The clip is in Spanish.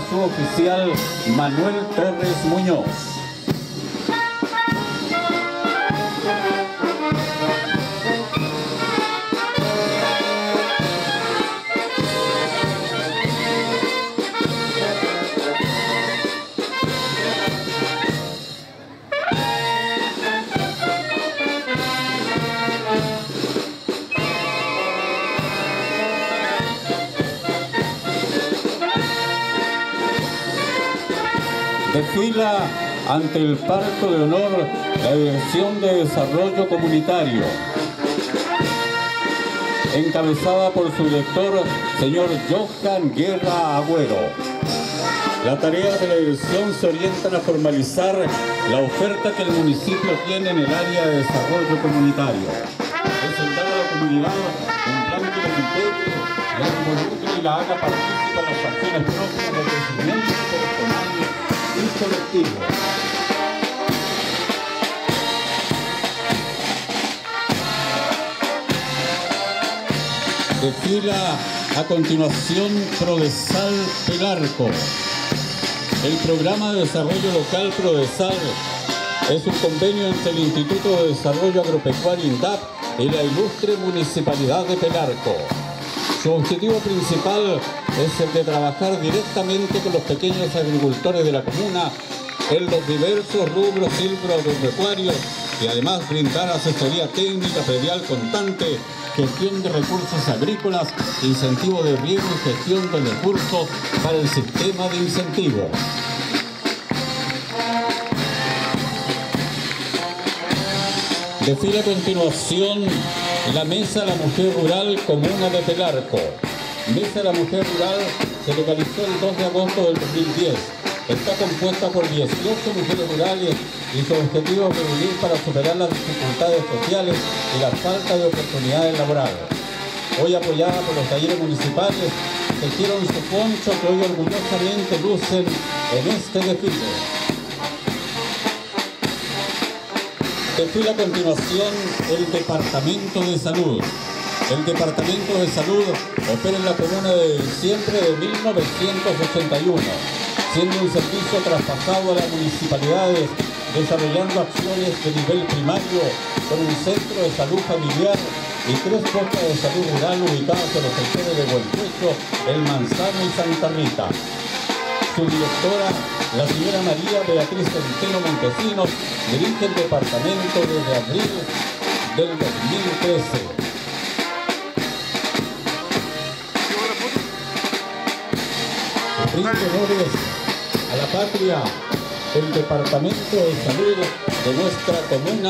suboficial Manuel Torres Muñoz. Desfila ante el Parco de Honor la Dirección de Desarrollo Comunitario, encabezada por su director, señor Johan Guerra Agüero. Las tareas de la dirección se orientan a formalizar la oferta que el municipio tiene en el área de desarrollo comunitario. Presentar a la comunidad un plan que la integre, la involucre y la haga partícipe en las acciones propias de crecimiento personal y colectivo. Desfila a continuación Prodesal Pelarco. El programa de desarrollo local Prodesal es un convenio entre el Instituto de Desarrollo Agropecuario INDAP y la ilustre Municipalidad de Pelarco. Su objetivo principal es el de trabajar directamente con los pequeños agricultores de la comuna en los diversos rubros silvoagropecuarios y además brindar asesoría técnica, predial constante, gestión de recursos agrícolas, incentivo de riego y gestión de recursos para el sistema de incentivos. Desfila a continuación la Mesa de la Mujer Rural Comuna de Pelarco. Mesa de la Mujer Rural se localizó el 2 de agosto del 2010. Está compuesta por 18 mujeres rurales y su objetivo es reunir para superar las dificultades sociales y la falta de oportunidades laborales. Hoy apoyada por los talleres municipales, tejieron su poncho que hoy orgullosamente lucen en este desfile. Desfila a continuación el Departamento de Salud. El Departamento de Salud opera en la comuna de diciembre de 1981, siendo un servicio traspasado a las municipalidades, desarrollando acciones de nivel primario con un centro de salud familiar y 3 postas de salud rural ubicadas en los sectores de Buenpuesto, El Manzano y Santa Rita. Su directora, la señora María Beatriz Centeno Montesinos, dirige el departamento desde abril del 2013. Rinde honores a la patria, el Departamento de Salud de nuestra comuna.